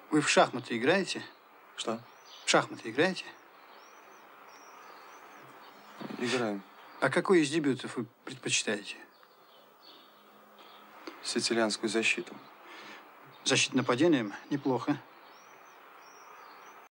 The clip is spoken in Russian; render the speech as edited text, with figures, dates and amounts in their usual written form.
Вы в шахматы играете? Что? В шахматы играете? Играем. А какой из дебютов вы предпочитаете? Сицилианскую защиту. Защита нападением? Неплохо.